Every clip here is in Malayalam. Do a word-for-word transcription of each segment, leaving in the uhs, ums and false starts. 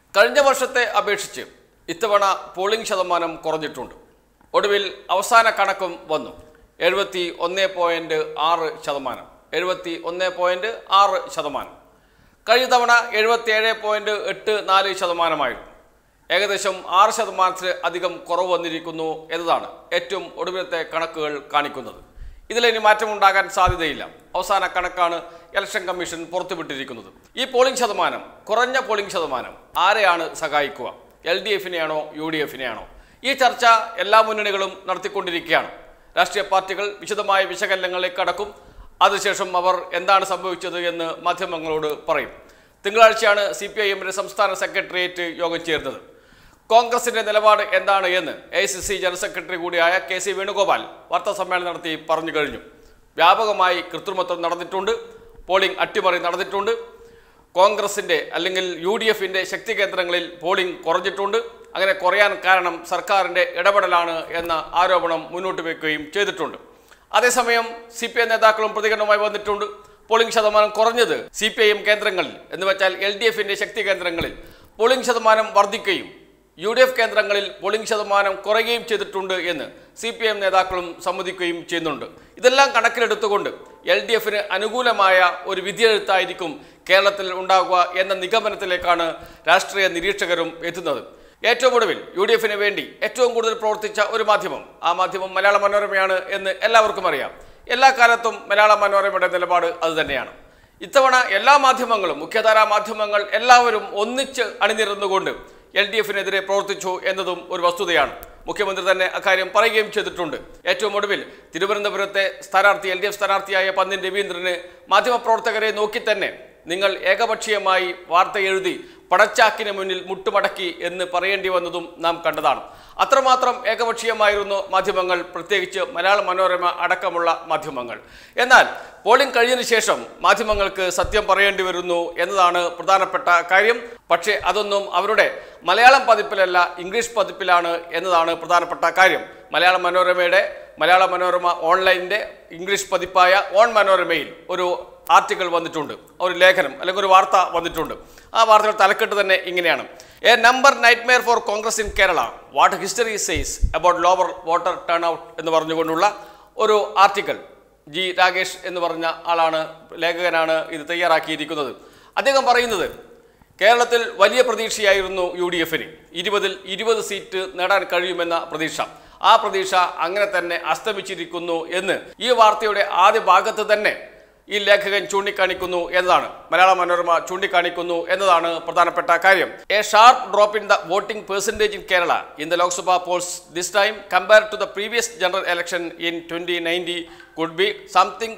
കഴിഞ്ഞ വർഷത്തെ അപേക്ഷിച്ച് ഇത്തവണ പോളിംഗ് ശതമാനം കുറഞ്ഞിട്ടുണ്ട്. ഒടുവിൽ അവസാന കണക്കും വന്നു. എഴുപത്തി ഒന്ന് പോയിന്റ് ആറ് ശതമാനം എഴുപത്തി ഒന്ന് പോയിന്റ് ആറ് ശതമാനം കഴിഞ്ഞ തവണ എഴുപത്തി ഏഴ് പോയിന്റ് എട്ട് നാല് ശതമാനമായിരുന്നു. ഏകദേശം ആറ് ശതമാനത്തിന് അധികം കുറവ് വന്നിരിക്കുന്നു എന്നതാണ് ഏറ്റവും ഒടുവിലത്തെ കണക്കുകൾ കാണിക്കുന്നത്. ഇതിലിനി മാറ്റമുണ്ടാകാൻ സാധ്യതയില്ല. അവസാന കണക്കാണ് ഇലക്ഷൻ കമ്മീഷൻ പുറത്തുവിട്ടിരിക്കുന്നത്. ഈ പോളിംഗ് ശതമാനം, കുറഞ്ഞ പോളിംഗ് ശതമാനം ആരെയാണ് സഹായിക്കുക? എൽ ഡി എഫിനെയാണോ യു ഡി എഫിനെയാണോ? ഈ ചർച്ച എല്ലാ മുന്നണികളും നടത്തിക്കൊണ്ടിരിക്കുകയാണ്. രാഷ്ട്രീയ പാർട്ടികൾ വിശദമായ വിശകലനങ്ങളിലേക്ക് കടക്കും. അതിനുശേഷം അവർ എന്താണ് സംഭവിച്ചത് എന്ന് മാധ്യമങ്ങളോട് പറയും. തിങ്കളാഴ്ചയാണ് സി പി ഐ എമ്മിന്റെ സംസ്ഥാന സെക്രട്ടേറിയറ്റ് യോഗം ചേർന്നത്. കോൺഗ്രസിന്റെ നിലപാട് എന്താണ് എന്ന് A I C C general secretary കൂടിയായ കെ സി വേണുഗോപാൽ വാർത്താ സമ്മേളനം നടത്തി പറഞ്ഞു കഴിഞ്ഞു. വ്യാപകമായി കൃത്രിമത്വം നടന്നിട്ടുണ്ട്, പോളിംഗ് അട്ടിമറി നടന്നിട്ടുണ്ട്, കോൺഗ്രസിന്റെ അല്ലെങ്കിൽ യു ഡി എഫിന്റെ ശക്തി കേന്ദ്രങ്ങളിൽ പോളിംഗ് കുറഞ്ഞിട്ടുണ്ട്. അങ്ങനെ കുറയാൻ കാരണം സർക്കാരിന്റെ ഇടപെടലാണ് എന്ന ആരോപണം മുന്നോട്ട് വയ്ക്കുകയും ചെയ്തിട്ടുണ്ട്. അതേസമയം സി പി ഐ നേതാക്കളും പ്രതികരണവുമായി വന്നിട്ടുണ്ട്. പോളിംഗ് ശതമാനം കുറഞ്ഞത് സി പി ഐ എം കേന്ദ്രങ്ങളിൽ എന്ന് വെച്ചാൽ എൽ ഡി എഫിന്റെ ശക്തി കേന്ദ്രങ്ങളിൽ പോളിംഗ് ശതമാനം വർദ്ധിക്കുകയും യു ഡി എഫ് കേന്ദ്രങ്ങളിൽ പോളിംഗ് ശതമാനം കുറയുകയും ചെയ്തിട്ടുണ്ട് എന്ന് സി പി എം നേതാക്കളും സമ്മതിക്കുകയും ചെയ്യുന്നുണ്ട്. ഇതെല്ലാം കണക്കിലെടുത്തുകൊണ്ട് എൽ ഡി എഫിന് അനുകൂലമായ ഒരു വിധിയെഴുത്തായിരിക്കും കേരളത്തിൽ ഉണ്ടാകുക എന്ന നിഗമനത്തിലേക്കാണ് രാഷ്ട്രീയ നിരീക്ഷകരും എത്തുന്നത്. ഏറ്റവും ഒടുവിൽ യു ഡി എഫിന് വേണ്ടി ഏറ്റവും കൂടുതൽ പ്രവർത്തിച്ച ഒരു മാധ്യമം, ആ മാധ്യമം മലയാള മനോരമയാണ് എന്ന് എല്ലാവർക്കും അറിയാം. എല്ലാ കാലത്തും മലയാള മനോരമയുടെ നിലപാട് അതുതന്നെയാണ്. ഇത്തവണ എല്ലാ മാധ്യമങ്ങളും, മുഖ്യധാരാ മാധ്യമങ്ങൾ എല്ലാവരും ഒന്നിച്ച് അണിനിരന്നുകൊണ്ട് എൽ ഡി എഫിനെതിരെ പ്രവർത്തിച്ചു എന്നതും ഒരു വസ്തുതയാണ്. മുഖ്യമന്ത്രി തന്നെ അക്കാര്യം പറയുകയും ചെയ്തിട്ടുണ്ട്. ഏറ്റവും ഒടുവിൽ തിരുവനന്തപുരത്തെ സ്ഥാനാർത്ഥി എൽ ഡി എഫ് സ്ഥാനാർത്ഥിയായ പന്ന്യൻ രവീന്ദ്രന് മാധ്യമപ്രവർത്തകരെ നോക്കി തന്നെ നിങ്ങൾ ഏകപക്ഷീയമായി വാർത്ത എഴുതി പടച്ചാക്കിന് മുന്നിൽ മുട്ടുമടക്കി എന്ന് പറയേണ്ടി വന്നതും നാം കണ്ടതാണ്. അത്രമാത്രം ഏകപക്ഷീയമായിരുന്നു മാധ്യമങ്ങൾ, പ്രത്യേകിച്ച് മലയാള മനോരമ അടക്കമുള്ള മാധ്യമങ്ങൾ. എന്നാൽ പോളിംഗ് കഴിഞ്ഞതിന് ശേഷം മാധ്യമങ്ങൾക്ക് സത്യം പറയേണ്ടി വരുന്നു എന്നതാണ് പ്രധാനപ്പെട്ട കാര്യം. പക്ഷേ അതൊന്നും അവരുടെ മലയാളം പതിപ്പിലല്ല, ഇംഗ്ലീഷ് പതിപ്പിലാണ് എന്നതാണ് പ്രധാനപ്പെട്ട കാര്യം. മലയാള മനോരമയുടെ മലയാള മനോരമ ഓൺലൈനിൻ്റെ ഇംഗ്ലീഷ് പതിപ്പായ ഓൺ മനോരമയിൽ ഒരു ആർട്ടിക്കിൾ വന്നിട്ടുണ്ട്, ഒരു ലേഖനം അല്ലെങ്കിൽ ഒരു വാർത്ത വന്നിട്ടുണ്ട്. ആ വാർത്തകൾ തലക്കെട്ട് തന്നെ ഇങ്ങനെയാണ്: a number nightmare for Congress in Kerala, what history says about lower voter turnout എന്ന് പറഞ്ഞുകൊണ്ടുള്ള ഒരു ആർട്ടിക്കിൾ. ജി രാകേഷ് എന്ന് പറഞ്ഞ ആളാണ്, ലേഖകനാണ് ഇത് തയ്യാറാക്കിയിരിക്കുന്നത്. അദ്ദേഹം പറയുന്നത് കേരളത്തിൽ വലിയ പ്രതീക്ഷയായിരുന്നു യു ഡി എഫിന്, ഇരുപതിൽ ഇരുപത് സീറ്റ് നേടാൻ കഴിയുമെന്ന പ്രതീക്ഷ. ആ പ്രതീക്ഷ അങ്ങനെ തന്നെ അസ്തമിച്ചിരിക്കുന്നു എന്ന് ഈ വാർത്തയുടെ ആദ്യ ഭാഗത്ത് തന്നെ ഈ ലേഖകൻ ചൂണ്ടിക്കാണിക്കുന്നു എന്നതാണ്, മലയാള മനോരമ ചൂണ്ടിക്കാണിക്കുന്നു എന്നതാണ് പ്രധാനപ്പെട്ട കാര്യം. A sharp drop in the voting percentage in Kerala in the Lok Sabha polls this time compared to the previous general election in twenty ninety could be something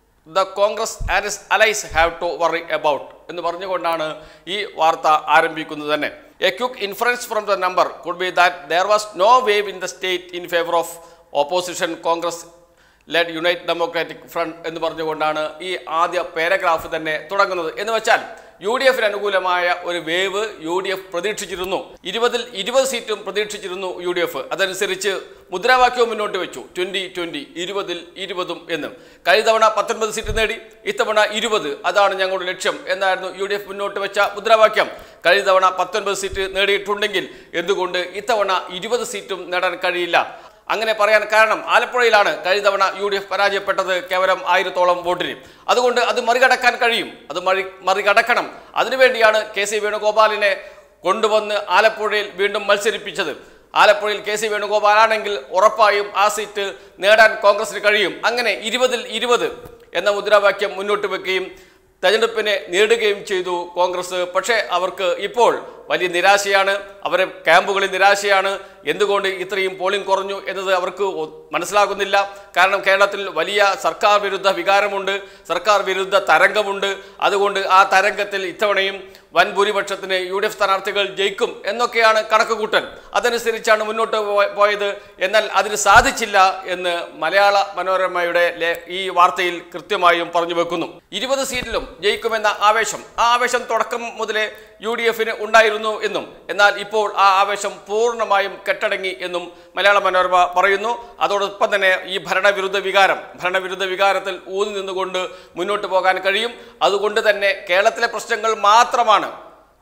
the Congress and its allies have to worry about എന്ന് പറഞ്ഞുകൊണ്ടാണ് ഈ വാർത്ത ആരംഭിക്കുന്നത് തന്നെ. A quick inference from the number could be that there was no wave in the state in favour of opposition Congress led United democratic front എന്ന് പറഞ്ഞുകൊണ്ടാണ് ഈ ആദ്യ പാരഗ്രാഫ് തന്നെ തുടങ്ങുന്നത്. എന്ന് വെച്ചാൽ യു ഡി എഫിന് അനുകൂലമായ ഒരു വേവ് യു ഡി എഫ് പ്രതീക്ഷിച്ചിരുന്നു, ഇരുപതിൽ ഇരുപത് സീറ്റും പ്രതീക്ഷിച്ചിരുന്നു യു ഡി എഫ്. അതനുസരിച്ച് മുദ്രാവാക്യവും മുന്നോട്ട് വെച്ചു, ട്വന്റി ട്വന്റി ഇരുപതിൽ ഇരുപതും എന്നും. കഴിഞ്ഞ തവണ പത്തൊൻപത് സീറ്റ് നേടി, ഇത്തവണ ഇരുപത്, അതാണ് ഞങ്ങളുടെ ലക്ഷ്യം എന്നായിരുന്നു യു ഡി എഫ് മുന്നോട്ട് വെച്ച മുദ്രാവാക്യം. കഴിഞ്ഞ തവണ പത്തൊൻപത് സീറ്റ് നേടിയിട്ടുണ്ടെങ്കിൽ എന്തുകൊണ്ട് ഇത്തവണ ഇരുപത് സീറ്റും നേടാൻ കഴിയില്ല? അങ്ങനെ പറയാൻ കാരണം ആലപ്പുഴയിലാണ് കഴിഞ്ഞ തവണ യു ഡി എഫ് പരാജയപ്പെട്ടത് കേവലം ആയിരത്തോളം വോട്ടിന്. അതുകൊണ്ട് അത് മറികടക്കാൻ കഴിയും, അത് മറി മറികടക്കണം. അതിനുവേണ്ടിയാണ് കെ സി വേണുഗോപാലിനെ കൊണ്ടുവന്ന് ആലപ്പുഴയിൽ വീണ്ടും മത്സരിപ്പിച്ചത്. ആലപ്പുഴയിൽ കെ സി വേണുഗോപാലാണെങ്കിൽ ഉറപ്പായും ആ സീറ്റ് നേടാൻ കോൺഗ്രസിന് കഴിയും. അങ്ങനെ ഇരുപതിൽ ഇരുപത് എന്ന മുദ്രാവാക്യം മുന്നോട്ട് വെക്കുകയും തെരഞ്ഞെടുപ്പിനെ നേടുകയും ചെയ്തു കോൺഗ്രസ്. പക്ഷേ അവർക്ക് ഇപ്പോൾ വലിയ നിരാശയാണ്, അവരെ ക്യാമ്പുകളിൽ നിരാശയാണ്. എന്തുകൊണ്ട് ഇത്രയും പോളിംഗ് കുറഞ്ഞു എന്നത് അവർക്ക് മനസ്സിലാകുന്നില്ല. കാരണം കേരളത്തിൽ വലിയ സർക്കാർ വിരുദ്ധ വികാരമുണ്ട്, സർക്കാർ വിരുദ്ധ തരംഗമുണ്ട്. അതുകൊണ്ട് ആ തരംഗത്തിൽ ഇത്തവണയും വൻ ഭൂരിപക്ഷത്തിന് യു ഡി എഫ് സ്ഥാനാർത്ഥികൾ ജയിക്കും എന്നൊക്കെയാണ് കണക്കുകൂട്ടൽ. അതനുസരിച്ചാണ് മുന്നോട്ട് പോയത്. എന്നാൽ അതിന് സാധിച്ചില്ല എന്ന് മലയാള മനോരമയുടെ ഈ വാർത്തയിൽ കൃത്യമായും പറഞ്ഞു വെക്കുന്നു. ഇരുപത് സീറ്റിലും ജയിക്കുമെന്ന ആവേശം, ആ ആവേശം തുടക്കം മുതലേ യു ഡി എഫിന് ഉണ്ടായിരുന്നു എന്നും, എന്നാൽ ഇപ്പോൾ ആ ആവേശം പൂർണ്ണമായും കെട്ടടങ്ങി എന്നും മലയാള മനോരമ പറയുന്നു. അതോടൊപ്പം തന്നെ ഈ ഭരണവിരുദ്ധ വികാരം ഭരണവിരുദ്ധ വികാരത്തിൽ ഊന്നി നിന്നുകൊണ്ട് മുന്നോട്ട് പോകാൻ കഴിയും. അതുകൊണ്ട് തന്നെ കേരളത്തിലെ പ്രശ്നങ്ങൾ മാത്രമാണ്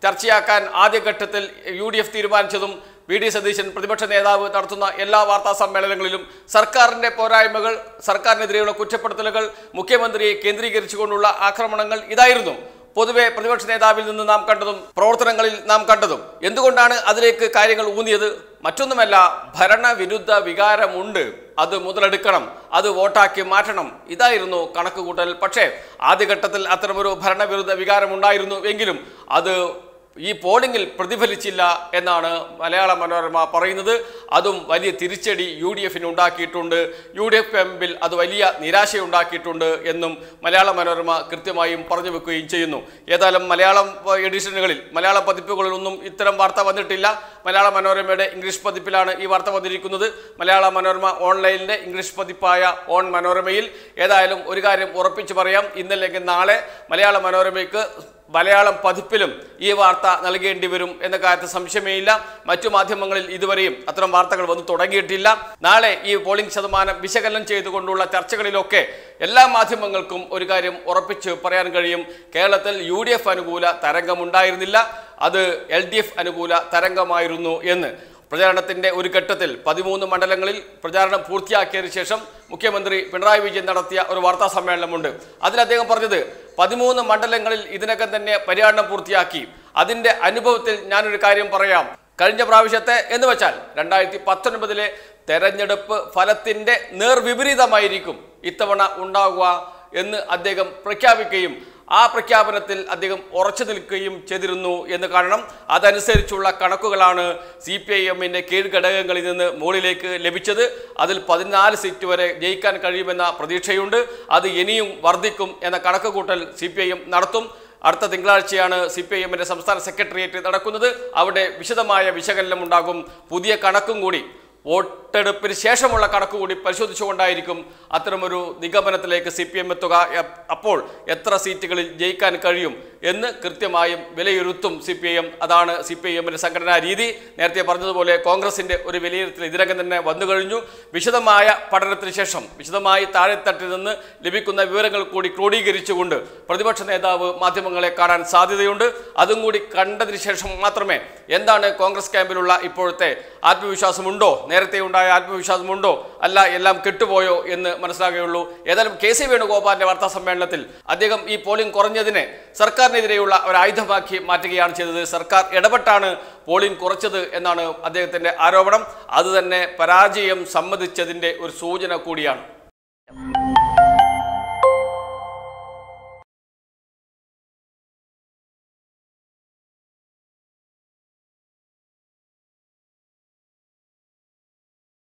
ചർച്ചയാക്കാൻ ആദ്യഘട്ടത്തിൽ യു ഡി എഫ് തീരുമാനിച്ചതും വി ഡി സതീശൻ പ്രതിപക്ഷ നേതാവ് നടത്തുന്ന എല്ലാ വാർത്താ സമ്മേളനങ്ങളിലും സർക്കാരിൻ്റെ പോരായ്മകൾ, സർക്കാരിനെതിരെയുള്ള കുറ്റപ്പെടുത്തലുകൾ, മുഖ്യമന്ത്രിയെ കേന്ദ്രീകരിച്ചുകൊണ്ടുള്ള ആക്രമണങ്ങൾ ഇതായിരുന്നു പൊതുവെ പ്രതിപക്ഷ നേതാവിൽ നിന്ന് നാം കണ്ടതും പ്രവർത്തനങ്ങളിൽ നാം കണ്ടതും. എന്തുകൊണ്ടാണ് അതിലേക്ക് കാര്യങ്ങൾ ഊന്നിയത്? മറ്റൊന്നുമല്ല, ഭരണവിരുദ്ധ വികാരമുണ്ട്, അത് മുതലെടുക്കണം, അത് വോട്ടാക്കി മാറ്റണം, ഇതായിരുന്നു കണക്കുകൂട്ടൽ. പക്ഷേ ആദ്യഘട്ടത്തിൽ അത്തരമൊരു ഭരണവിരുദ്ധ വികാരമുണ്ടായിരുന്നു എങ്കിലും അത് ഈ പോളിംഗിൽ പ്രതിഫലിച്ചില്ല എന്നാണ് മലയാള മനോരമ പറയുന്നത്. അതും വലിയ തിരിച്ചടി യു ഡി എഫിന് ഉണ്ടാക്കിയിട്ടുണ്ട്, യു ഡി എഫ് ക്യാമ്പിൽ അത് വലിയ നിരാശയുണ്ടാക്കിയിട്ടുണ്ട് എന്നും മലയാള മനോരമ കൃത്യമായും പറഞ്ഞു വെക്കുകയും ചെയ്യുന്നു. ഏതായാലും മലയാളം എഡിഷനുകളിൽ, മലയാള പതിപ്പുകളിലൊന്നും ഇത്തരം വാർത്ത വന്നിട്ടില്ല. മലയാള മനോരമയുടെ ഇംഗ്ലീഷ് പതിപ്പിലാണ് ഈ വാർത്ത വന്നിരിക്കുന്നത്. മലയാള മനോരമ ഓൺലൈനിലെ ഇംഗ്ലീഷ് പതിപ്പായ ഓൺ മനോരമയിൽ ഏതായാലും ഒരു കാര്യം ഉറപ്പിച്ചു പറയാം, ഇന്നല്ലെങ്കിൽ നാളെ മലയാള മനോരമയ്ക്ക് മലയാളം പതിപ്പിലും ഈ വാർത്ത നൽകേണ്ടി വരും എന്ന കാര്യത്തിൽ സംശയമേയില്ല. മറ്റു മാധ്യമങ്ങളിൽ ഇതുവരെയും അത്തരം വാർത്തകൾ വന്നു തുടങ്ങിയിട്ടില്ല. നാളെ ഈ പോളിംഗ് ശതമാനം വിശകലനം ചെയ്തുകൊണ്ടുള്ള ചർച്ചകളിലൊക്കെ എല്ലാ മാധ്യമങ്ങൾക്കും ഒരു കാര്യം ഉറപ്പിച്ച് പറയാൻ കഴിയും, കേരളത്തിൽ യു ഡി എഫ് അനുകൂല തരംഗമുണ്ടായിരുന്നില്ല, അത് എൽ ഡി എഫ് അനുകൂല തരംഗമായിരുന്നു എന്ന്. പ്രചാരണത്തിന്റെ ഒരു ഘട്ടത്തിൽ പതിമൂന്ന് മണ്ഡലങ്ങളിൽ പ്രചാരണം പൂർത്തിയാക്കിയതിനു ശേഷം മുഖ്യമന്ത്രി പിണറായി വിജയൻ നടത്തിയ ഒരു വാർത്താ സമ്മേളനമുണ്ട്. അതിൽ അദ്ദേഹം പറഞ്ഞത് പതിമൂന്ന് മണ്ഡലങ്ങളിൽ ഇതിനകം തന്നെ പര്യടനം പൂർത്തിയാക്കി. അതിന്റെ അനുഭവത്തിൽ ഞാനൊരു കാര്യം പറയാം. കഴിഞ്ഞ പ്രാവശ്യത്തെ എന്ന് വെച്ചാൽ രണ്ടായിരത്തി പത്തൊൻപതിലെ തെരഞ്ഞെടുപ്പ് ഫലത്തിന്റെ നേർവിപരീതമായിരിക്കും ഇത്തവണ ഉണ്ടാവുക എന്ന് അദ്ദേഹം പ്രഖ്യാപിക്കുകയും ആ പ്രഖ്യാപനത്തിൽ അദ്ദേഹം ഉറച്ചു നിൽക്കുകയും ചെയ്തിരുന്നു എന്ന് കാണണം. അതനുസരിച്ചുള്ള കണക്കുകളാണ് സി പി ഐ എമ്മിൻ്റെ കീഴ്ഘടകങ്ങളിൽ നിന്ന് മുകളിലേക്ക് ലഭിച്ചത്. അതിൽ പതിനാല് സീറ്റ് വരെ ജയിക്കാൻ കഴിയുമെന്ന പ്രതീക്ഷയുണ്ട്. അത് ഇനിയും വർദ്ധിക്കും എന്ന കണക്കുകൂട്ടൽ സി പി ഐ എം നടത്തും. അടുത്ത തിങ്കളാഴ്ചയാണ് സി പി ഐ എമ്മിൻ്റെ സംസ്ഥാന സെക്രട്ടേറിയറ്റ് നടക്കുന്നത്. അവിടെ വിശദമായ വിശകലനം ഉണ്ടാകും. പുതിയ കണക്കും കൂടി, വോട്ടെടുപ്പിന് ശേഷമുള്ള കണക്ക് കൂടി പരിശോധിച്ചുകൊണ്ടായിരിക്കും അത്തരമൊരു നിഗമനത്തിലേക്ക് സി പി എം എത്തുക. അപ്പോൾ എത്ര സീറ്റുകളിൽ ജയിക്കാൻ കഴിയും എന്ന് കൃത്യമായും വിലയിരുത്തും സി പി ഐ എം. അതാണ് സി പി ഐ എമ്മിൻ്റെ സംഘടനാ രീതി. നേരത്തെ പറഞ്ഞതുപോലെ കോൺഗ്രസിൻ്റെ ഒരു വിലയിരുത്തൽ ഇതിനകം തന്നെ വന്നു കഴിഞ്ഞു. വിശദമായ പഠനത്തിന് ശേഷം, വിശദമായി താഴെത്തട്ടിൽ നിന്ന് ലഭിക്കുന്ന വിവരങ്ങൾ കൂടി ക്രോഡീകരിച്ചുകൊണ്ട് പ്രതിപക്ഷ നേതാവ് മാധ്യമങ്ങളെ കാണാൻ സാധ്യതയുണ്ട്. അതും കൂടി കണ്ടതിന് ശേഷം മാത്രമേ എന്താണ് കോൺഗ്രസ് ക്യാമ്പിലുള്ള ഇപ്പോഴത്തെ ആത്മവിശ്വാസമുണ്ടോ, നേരത്തെ ഉണ്ടായ ആത്മവിശ്വാസമുണ്ടോ, അല്ല എല്ലാം കെട്ടുപോയോ എന്ന് മനസ്സിലാകുകയുള്ളൂ. ഏതായാലും കെ സി വേണുഗോപാലിന്റെ വാർത്താ സമ്മേളനത്തിൽ അദ്ദേഹം ഈ പോളിംഗ് കുറഞ്ഞതിനെ സർക്കാരിനെതിരെയുള്ള ഒരു ആയുധമാക്കി മാറ്റുകയാണ് ചെയ്തത്. സർക്കാർ ഇടപെട്ടാണ് പോളിംഗ് കുറച്ചത് എന്നാണ് അദ്ദേഹത്തിന്റെ ആരോപണം. അതുതന്നെ പരാജയം സമ്മതിച്ചതിന്റെ ഒരു സൂചന കൂടിയാണ്.